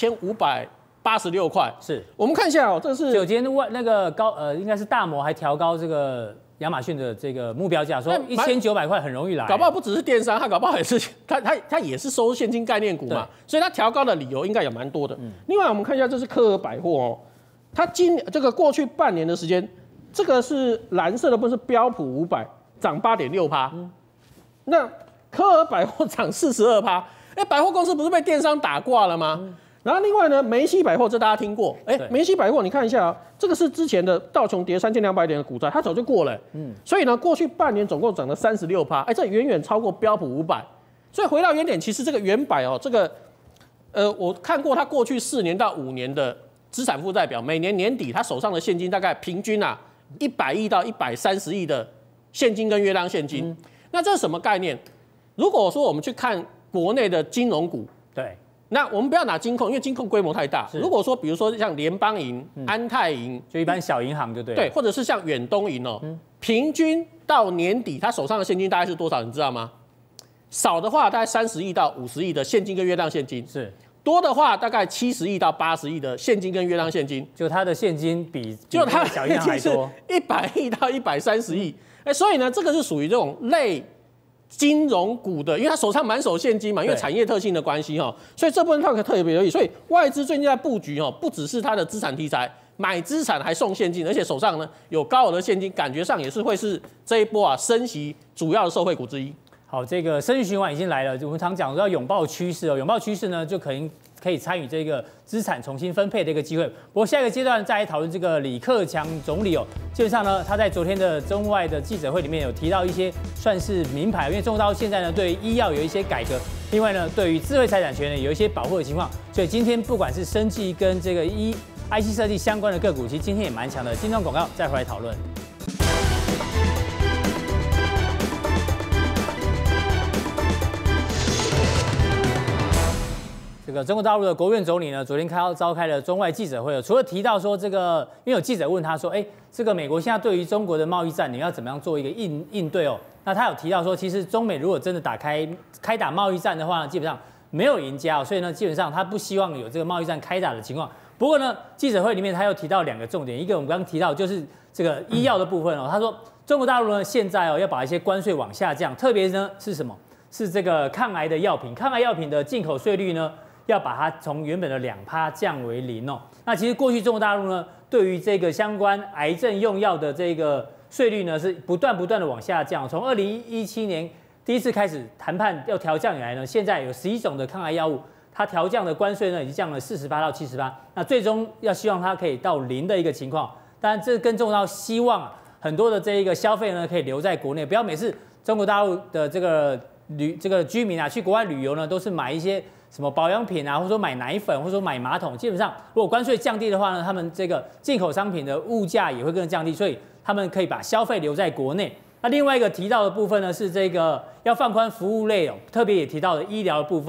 1586块， 是我们看一下哦，这是就今天那个应该是大摩还调高这个亚马逊的这个目标价，说1900块很容易来， 搞不好不只是电商，它搞不好也是它也是收现金概念股嘛，所以它调高的理由应该有蛮多的。另外我们看一下，这是科尔百货哦，它这个过去半年的时间，这个是蓝色的部分是标普500。涨8.6%，那科尔百货涨42%，百货公司不是被电商打挂了吗？然后另外呢，梅西百货这大家听过，梅西百货你看一下啊，这个是之前的道琼跌3200点的股灾，它早就过了，所以呢，过去半年总共涨了36%，这远远超过标普500，所以回到原点，其实这个原百哦，这个我看过它过去4年到5年的资产负债表，每年年底它手上的现金大概平均100亿到130亿的。现金跟约当现金，那这是什么概念？如果说我们去看国内的金融股， 对， 那我们不要拿金控，因为金控规模太大。如果说比如说像联邦银、安泰银， 就一般小银行就对了， 对，或者是像远东银哦，平均到年底他手上的现金大概是多少？你知道吗？少的话大概30亿到50亿的现金跟约当现金， 是多的话大概70亿到80亿的现金跟约当现金， 就他的现金比他小银行还多 ，100亿到130亿。所以呢，这个是属于这种类金融股的，因为它手上满手现金嘛，因为产业特性的关系哈，所以这部分它可特别留意。所以外资最近在布局不只是它的资产题材，买资产还送现金，而且手上呢有高额的现金，感觉上也是会是这一波升息主要的受惠股之一。 好，这个升息循环已经来了，我们常讲说要拥抱趋势拥抱趋势呢，就可以参与这个资产重新分配的一个机会。不过下一个阶段再来讨论这个李克强总理基本上呢，他在昨天的中外的记者会里面有提到一些算是名牌，因为中国大陆现在呢对于医药有一些改革，另外呢对于智慧财产权呢有一些保护的情况，所以今天不管是生技跟这个IC 设计相关的个股，其实今天也蛮强的。今段广告再回来讨论。这个中国大陆的国务院总理呢，昨天召开了中外记者会，除了提到说这个，因为有记者问他说，这个美国现在对于中国的贸易战，你要怎么样做一个应对那他有提到说，其实中美如果真的开打贸易战的话，基本上没有赢家所以呢，基本上他不希望有这个贸易战开打的情况。不过呢，记者会里面他又提到2个重点，一个我们刚刚提到就是这个医药的部分他说中国大陆呢现在要把一些关税往下降，特别呢是什么？是这个抗癌的药品，抗癌药品的进口税率呢？要把它从原本的2%降为0那其实过去中国大陆呢，对于这个相关癌症用药的这个税率呢，是不断的往下降。从2017年第一次开始谈判要调降以来呢，现在有11种的抗癌药物，它调降的关税呢已经降了48%到78%。那最终要希望它可以到0的一个情况。当然，这跟中国大陆希望很多的这一个消费呢可以留在国内，不要每次中国大陆的这个居民去国外旅游呢，都是买一些什么保养品或者说买奶粉，或者说买马桶，基本上如果关税降低的话呢，他们这个进口商品的物价也会跟着降低，所以他们可以把消费留在国内。那另外一个提到的部分呢，是这个要放宽服务类特别也提到的医疗的部分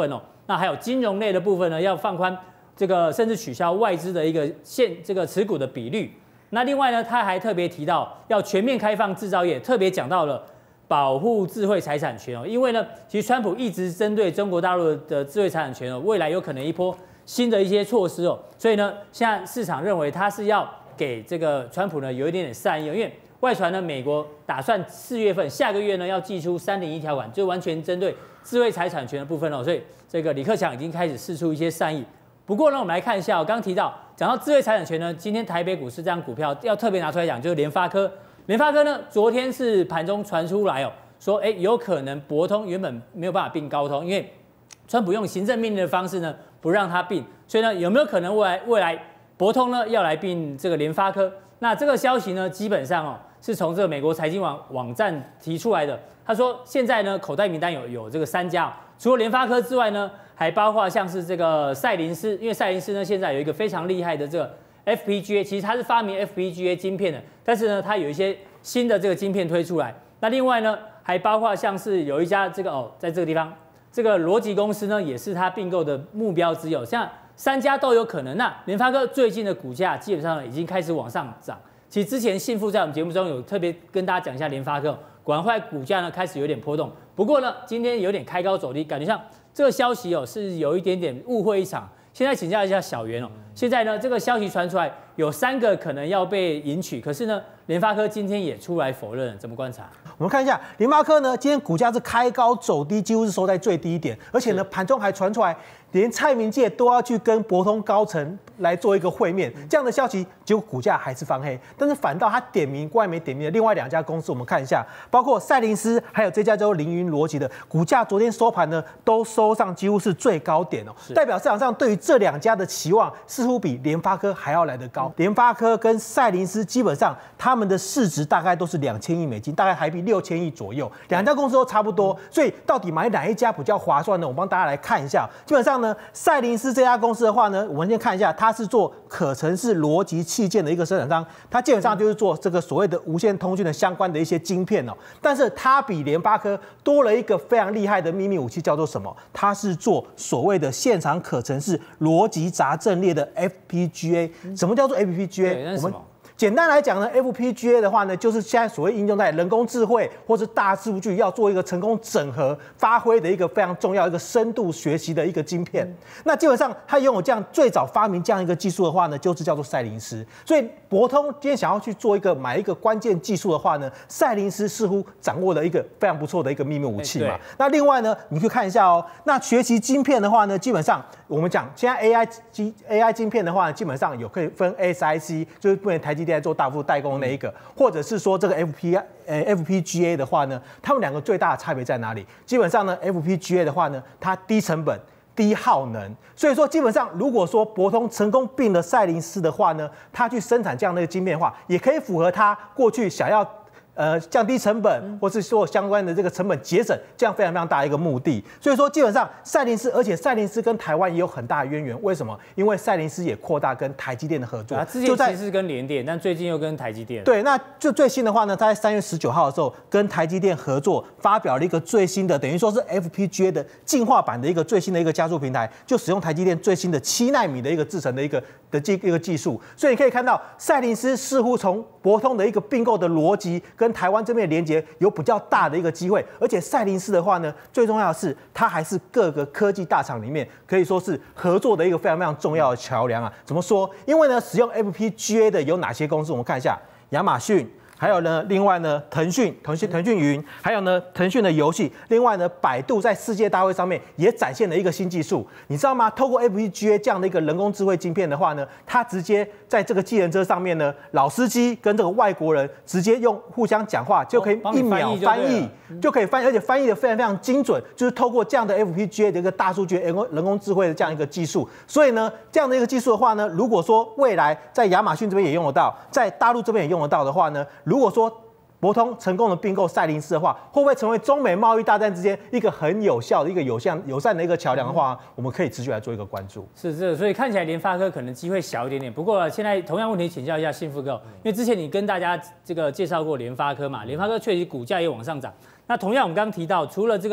那还有金融类的部分呢，要放宽这个甚至取消外资的一个这个持股的比率。那另外呢，他还特别提到要全面开放制造业，特别讲到了保护智慧财产权哦，因为呢，其实川普一直针对中国大陆的智慧财产权哦，未来有可能一波新的一些措施哦，所以呢，现在市场认为他是要给这个川普呢有一点点善意，因为外传呢，美国打算4月份下个月呢要祭出301条款，就完全针对智慧财产权的部分哦，所以这个李克强已经开始释出一些善意。不过呢，我们来看一下，我刚刚提到讲到智慧财产权呢，今天台北股市这张股票要特别拿出来讲，就是联发科。联发科呢，昨天是盘中传出来哦，说有可能博通原本没有办法并高通，因为川普用行政命令的方式呢不让它并，所以呢有没有可能未来博通呢要来并这个联发科？那这个消息呢，基本上是从这个美国财经网站提出来的。他说现在呢口袋名单有这个3家，除了联发科之外呢，还包括像是这个赛灵思，因为赛灵思呢现在有一个非常厉害的这个 FPGA， 其实它是发明 FPGA 晶片的，但是呢它有一些新的这个晶片推出来。那另外呢还包括像是有一家这个在这个地方，这个逻辑公司呢也是它并购的目标之一，像3家都有可能。那联发科最近的股价基本上已经开始往上涨。其实之前信富在我们节目中有特别跟大家讲一下联发科，果然后来股价呢开始有点波动。不过呢，今天有点开高走低，感觉上这个消息是有一点点误会一场。现在请教一下小袁现在呢这个消息传出来，有3个可能要被迎娶，可是呢联发科今天也出来否认，怎么观察？ 我们看一下联发科呢，今天股价是开高走低，几乎是收在最低点，而且呢盘中还传出来，连蔡明介都要去跟博通高层来做一个会面，这样的消息，结果股价还是翻黑。但是反倒他点名外媒点名的另外2家公司，我们看一下，包括赛灵思，还有这家叫做凌云逻辑的，股价昨天收盘呢都收上几乎是最高点代表市场上对于这2家的期望似乎比联发科还要来得高。联发科跟赛灵思基本上他们的市值大概都是2000亿美金，大概台币6000亿左右，2家公司都差不多，所以到底买哪一家比较划算呢？我帮大家来看一下，基本上呢，赛灵思这家公司的话呢，我们先看一下，它是做可程式逻辑器件的一个生产商，它基本上就是做这个所谓的无线通讯的相关的一些晶片但是它比联发科多了一个非常厉害的秘密武器，叫做什么？它是做所谓的现场可程式逻辑杂阵列的 FPGA。什么叫做 FPGA？ 我们简单来讲呢 ，FPGA 的话呢，就是现在所谓应用在人工智慧或是大数据要做一个成功整合发挥的一个非常重要一个深度学习的一个晶片。那基本上它拥有这样最早发明这样一个技术的话呢，就是叫做赛灵思。所以博通今天想要去做买一个关键技术的话呢，赛灵思似乎掌握了一个非常不错的一个秘密武器嘛。那另外呢，你去看一下那学习晶片的话呢，基本上我们讲现在 AI 晶片的话呢，基本上有可以分 ASIC， 就是不能台积电做大幅度代工的那一个，或者是说这个 FPGA 的话呢，他们2个最大的差别在哪里？基本上呢 ，FPGA 的话呢，它低成本、低耗能，所以说基本上如果说博通成功并了赛灵思的话呢，它去生产这样的一个晶片的话，也可以符合它过去想要降低成本，或是做相关的这个成本节省，这样非常非常大的一个目的。所以说，基本上赛灵思，而且赛灵思跟台湾也有很大的渊源。为什么？因为赛灵思也扩大跟台积电的合作。 之前其实是跟联电，但最近又跟台积电。 对，那就最新的话呢，他在3月19号的时候跟台积电合作，发表了一个最新的，等于说是 FPGA 的进化版的一个最新的一个加速平台，就使用台积电最新的7奈米的一个制程的一个技术。所以你可以看到，赛灵思似乎从博通的一个并购的逻辑跟台湾这边的连结有比较大的一个机会，而且赛灵思的话呢，最重要的是它还是各个科技大厂里面可以说是合作的一个非常非常重要的桥梁啊。怎么说？因为呢，使用 FPGA 的有哪些公司？我们看一下，亚马逊。还有呢，另外呢，腾讯云，还有呢，腾讯的游戏，另外呢，百度在世界大会上面也展现了一个新技术，你知道吗？透过 FPGA 这样的一个人工智慧晶片的话呢，它直接在这个计程车上面呢，老司机跟这个外国人直接用互相讲话就可以1秒翻译，就可以翻译，而且翻译的非常非常精准，就是透过这样的 FPGA 的一个大数据人工智慧的这样一个技术。所以呢，这样的一个技术的话呢，如果说未来在亚马逊这边也用得到，在大陆这边也用得到的话呢，如果说博通成功的并购赛灵思的话，会不会成为中美贸易大战之间一个很有效的一个友善的一个桥梁的话，我们可以持续来做一个关注。 是，所以看起来联发科可能机会小一点点。不过现在同样问题请教一下幸福哥，因为之前你跟大家这个介绍过联发科嘛，联发科确实股价也往上涨。那同样我们刚刚提到，除了这个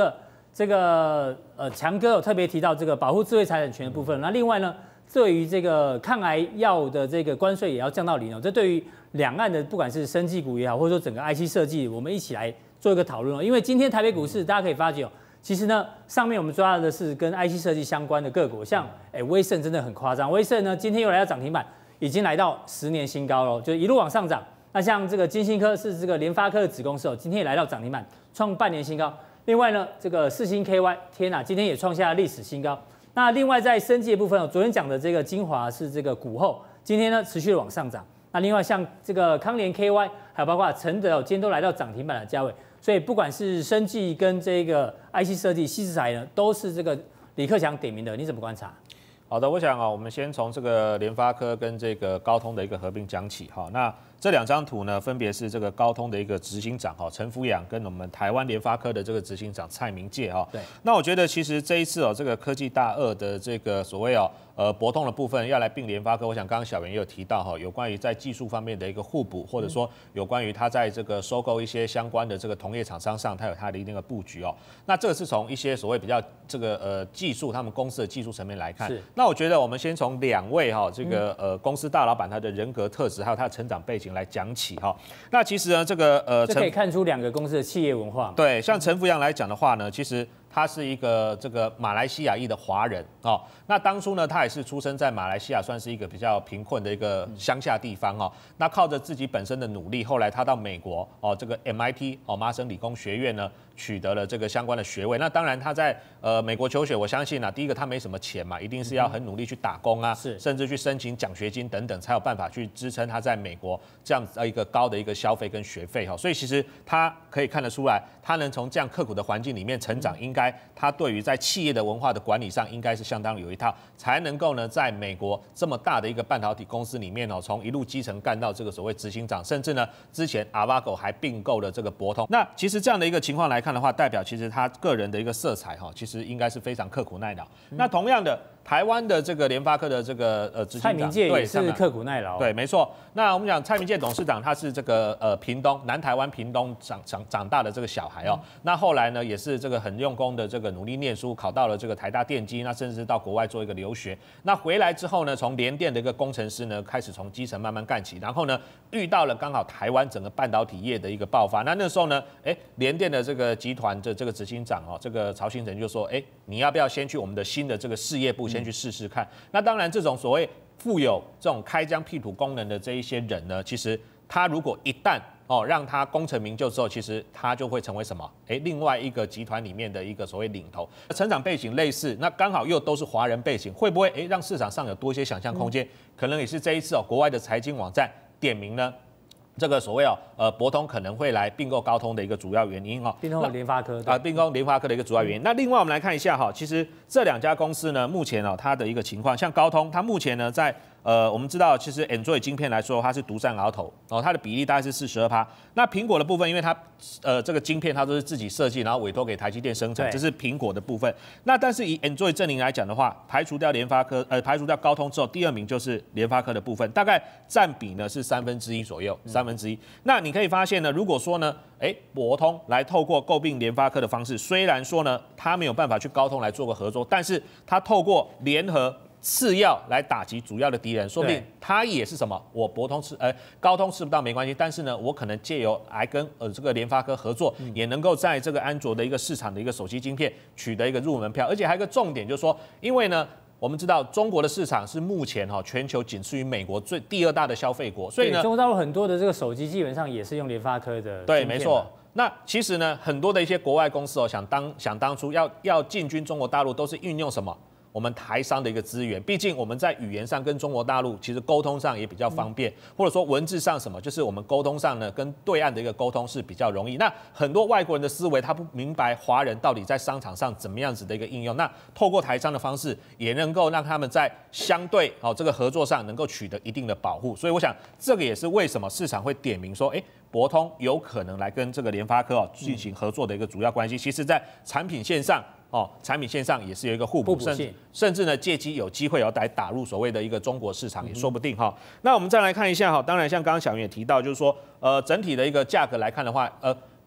这个强哥有特别提到这个保护智慧财产权的部分。那另外呢，对于这个抗癌药的这个关税也要降到0哦。这对于两岸的不管是生技股也好，或者说整个 IC 设计，我们一起来做一个讨论哦。因为今天台北股市大家可以发觉哦，其实呢上面我们抓的是跟 IC 设计相关的个股，像威盛真的很夸张，威盛呢今天又来到涨停板，已经来到10年新高了，就一路往上涨。那像这个金星科是这个联发科的子公司哦，今天也来到涨停板，创半年新高。另外呢，这个世芯 KY， 天哪，今天也创下历史新高。那另外在生技的部分哦，昨天讲的这个精华是这个股后，今天呢持续的往上涨。那另外像这个康联 KY， 还有包括承德哦，今天都来到涨停板的价位。所以不管是生技跟这个 IC 设计、矽智财呢，都是这个李克强点名的，你怎么观察？ 好的，我想我们先从这个联发科跟这个高通的一个合并讲起哈。那这2张图呢，分别是这个高通的一个执行长陈福阳，跟我们台湾联发科的这个执行长蔡明介对。 那我觉得其实这一次这个科技大鳄的这个所谓博通的部分要来并联发科，我想刚刚小袁也有提到有关于在技术方面的一个互补，或者说有关于他在这个收购一些相关的这个同业厂商上，他有他的那个布局那这个是从一些所谓比较这个技术，他们公司的技术层面来看。那我觉得我们先从2位这个公司大老板他的人格特质，还有他的成长背景来讲起那其实呢，这个这可以看出2个公司的企业文化。 对，像陈福阳来讲的话呢，其实他是一个这个马来西亚裔的华人那当初呢，他也是出生在马来西亚，算是一个比较贫困的一个乡下地方那靠着自己本身的努力，后来他到美国这个 MIT 麻省理工学院呢，取得了这个相关的学位。那当然他在美国求学，我相信第一个他没什么钱嘛，一定是要很努力去打工甚至去申请奖学金等等，才有办法去支撑他在美国这样子一个高的一个消费跟学费所以其实他可以看得出来，他能从这样刻苦的环境里面成长，应该他对于在企业的文化的管理上，应该是相当有一套，才能够呢在美国这么大的一个半导体公司里面从一路基层干到这个所谓执行长，甚至呢之前 Avago 还并购了这个博通。那其实这样的一个情况来看的话，代表其实他个人的一个色彩其实应该是非常刻苦耐劳。那同样的，台湾的这个联发科的这个执行长蔡明介也是刻苦耐劳。 对，没错。那我们讲蔡明介董事长，他是这个屏东南台湾屏东长大的这个小孩那后来呢，也是这个很用功的这个努力念书，考到了这个台大电机，那甚至到国外做一个留学。那回来之后呢，从联电的一个工程师呢，开始从基层慢慢干起，然后呢，遇到了刚好台湾整个半导体业的一个爆发。那时候呢，联电的这个集团的这个执行长这个曹兴诚就说，你要不要先去我们的新的这个事业部先去试试看？那当然，这种所谓富有这种开疆辟土功能的这一些人呢，其实他如果一旦让他功成名就之后，其实他就会成为什么？另外一个集团里面的一个所谓领头，成长背景类似，那刚好又都是华人背景，会不会让市场上有多一些想象空间？可能也是这一次国外的财经网站点名呢。这个所谓博通可能会来并购高通的一个主要原因并购联发科并购联发科的一个主要原因。那另外我们来看一下其实这2家公司呢，目前它的一个情况，像高通，它目前呢在我们知道，其实 Android 晶片来说，它是独占鳌头它的比例大概是42%。那苹果的部分，因为它这个晶片它都是自己设计，然后委托给台积电生产，这是苹果的部分。那但是以 Android 阵营来讲的话，排除掉排除掉高通之后，第2名就是联发科的部分，大概占比呢是1/3左右，1/3。那你可以发现呢，如果说呢，博通来透过购并联发科的方式，虽然说呢，它没有办法去高通来做个合作，但是它透过联合次要来打击主要的敌人，说不定他也是什么？我高通吃不到没关系，但是呢，我可能借由来跟这个联发科合作，也能够在这个安卓的一个市场的一个手机晶片取得一个入门票，而且还有一个重点就是说，因为呢。我们知道中国的市场是目前全球仅次于美国第2大的消费国，所以呢， 中国大陆很多的这个手机基本上也是用联发科的。 对，没错。那其实呢，很多的一些国外公司想当初要进军中国大陆，都是运用什么？我们台商的一个资源，毕竟我们在语言上跟中国大陆其实沟通上也比较方便，或者说文字上什么，就是我们沟通上呢跟对岸的一个沟通是比较容易。那很多外国人的思维他不明白华人到底在商场上怎么样子的一个应用，那透过台商的方式也能够让他们在相对这个合作上能够取得一定的保护。所以我想这个也是为什么市场会点名说，博通有可能来跟这个联发科进行合作的一个主要关系。其实在产品线上。产品线上也是有一个互补性，甚至呢借机有机会来打入所谓的一个中国市场也说不定那我们再来看一下当然像刚刚小云也提到，就是说整体的一个价格来看的话，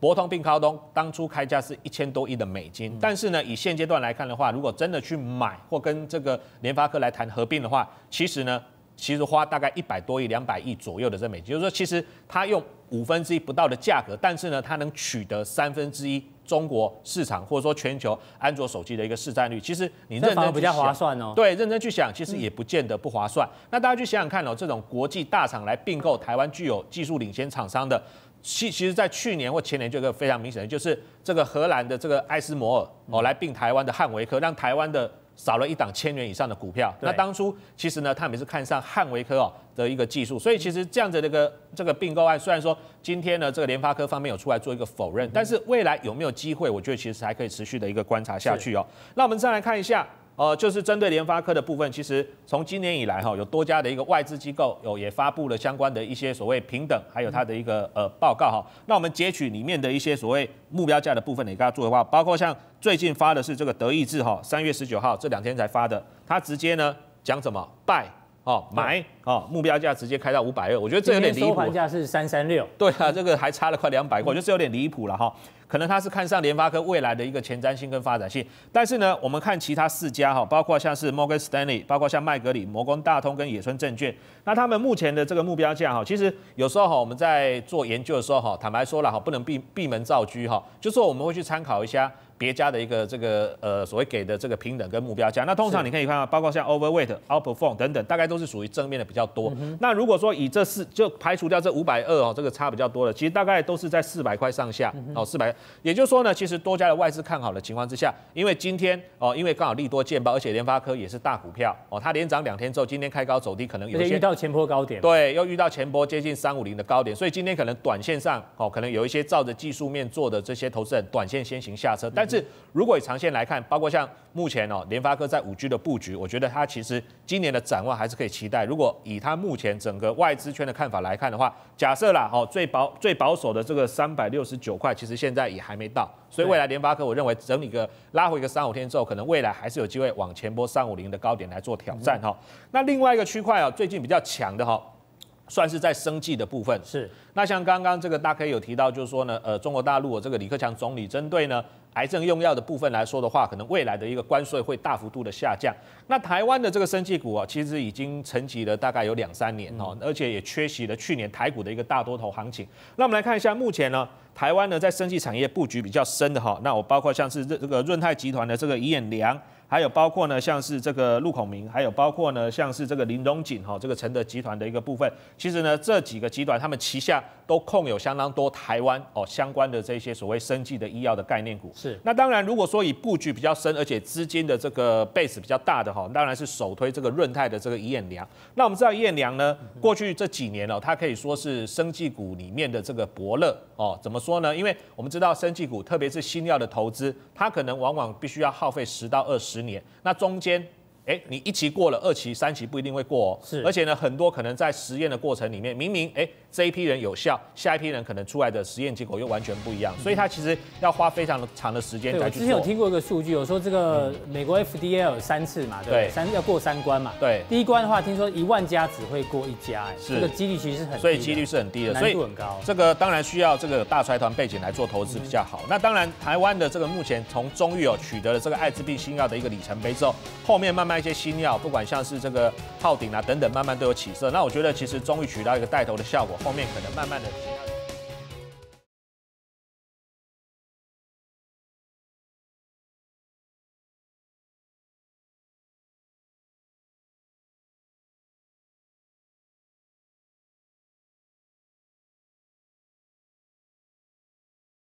博通并高通当初开价是1000多亿的美金，但是呢，以现阶段来看的话，如果真的去买或跟这个联发科来谈合并的话，其实花大概100多亿、200亿左右的这美金，就是说，其实它用1/5不到的价格，但是呢，它能取得1/3中国市场或者说全球安卓手机的一个市占率。其实你认真去比较划想， 算哦。 对，认真去想，其实也不见得不划算。那大家去想想看哦，这种国际大厂来并购台湾具有技术领先厂商的。其实，在去年或前年就有一个非常明显的，就是这个荷兰的这个艾斯摩尔来并台湾的汉维科，让台湾的少了一档1000元以上的股票。那当初其实呢，他们也是看上汉维科的一个技术，所以其实这样子的这个并购案，虽然说今天呢这个联发科方面有出来做一个否认，但是未来有没有机会，我觉得其实还可以持续的一个观察下去哦。那我们再来看一下。就是针对联发科的部分，其实从今年以来有多家的一个外资机构也发布了相关的一些所谓平等，还有它的一个报告哈。那我们截取里面的一些所谓目标价的部分，也给大家做的话，包括像最近发的是这个德意志3月19号这2天才发的，它直接呢讲什么buy买目标价直接开到520，我觉得这有点离谱。 收盘价是336， 对啊，这个还差了快200块，我觉得是有点离谱了哈。可能他是看上联发科未来的一个前瞻性跟发展性，但是呢，我们看其他4家包括像是 Morgan Stanley， 包括像麦格理、摩根大通跟野村证券，那他们目前的这个目标价其实有时候我们在做研究的时候坦白说了不能闭门造车就说我们会去参考一下别家的一个这个所谓给的这个平等跟目标价。那通常你可以看到，包括像 Overweight、Outperform 等等，大概都是属于正面的比较多。那如果说以这就排除掉这520这个差比较多的，其实大概都是在400块上下400。也就是说呢，其实多家的外资看好的情况之下，因为今天因为刚好利多见报，而且联发科也是大股票它连涨2天之后，今天开高走低，可能有些遇到前波高点， 对，又遇到前波接近350的高点，所以今天可能短线上可能有一些照着技术面做的这些投资人，短线先行下车。但是如果以长线来看，包括像目前联发科在5G 的布局，我觉得它其实今年的展望还是可以期待。如果以它目前整个外资圈的看法来看的话，假设啦最保守的这个369块，其实现在也还没到，所以未来联发科我认为整理拉回一个3-5天之后，可能未来还是有机会往前波350的高点来做挑战那另外一个区块最近比较强的算是在生技的部分是。 那像刚刚这个大 K 有提到，就是说呢，中国大陆这个李克强总理针对呢癌症用药的部分来说的话，可能未来的一个关税会大幅度的下降。那台湾的这个生技股其实已经沉寂了大概有2-3年而且也缺席了去年台股的一个大多头行情。那我们来看一下，目前呢，台湾呢在生技产业布局比较深的那我包括像是这个润泰集团的这个尹衍良。还有包括呢，像是这个陆孔明，还有包括呢，像是这个林荣锦这个承德集团的一个部分。其实呢，这几个集团他们旗下都控有相当多台湾相关的这些所谓生技的医药的概念股。 是。 那当然，如果说以布局比较深，而且资金的这个 base 比较大的当然是首推这个润泰的这个尹衍良。那我们知道尹衍良呢，过去这几年它可以说是生技股里面的这个伯乐怎么说呢？因为我们知道生技股，特别是新药的投资，它可能往往必须要耗费10到20年，那中间你1期过了，2期、3期不一定会过是， 而且呢，很多可能在实验的过程里面，明明这一批人有效，下一批人可能出来的实验结果又完全不一样，所以它其实要花非常长的时间来去做。 我之前有听过一个数据，有说这个美国 FDA 有3次嘛，对不对？要过3关嘛。 对。 第一关的话，听说10000家只会过1家， 是这个几率其实是很低的， 所以几率是很低的， 难度很高。 这个当然需要这个大财团背景来做投资比较好。那当然，台湾的这个目前从中裕取得了这个艾滋病新药的一个里程碑之后，后面慢慢一些新药，不管像是这个浩鼎等等，慢慢都有起色。那我觉得其实中裕取到一个带头的效果，后面可能慢慢的。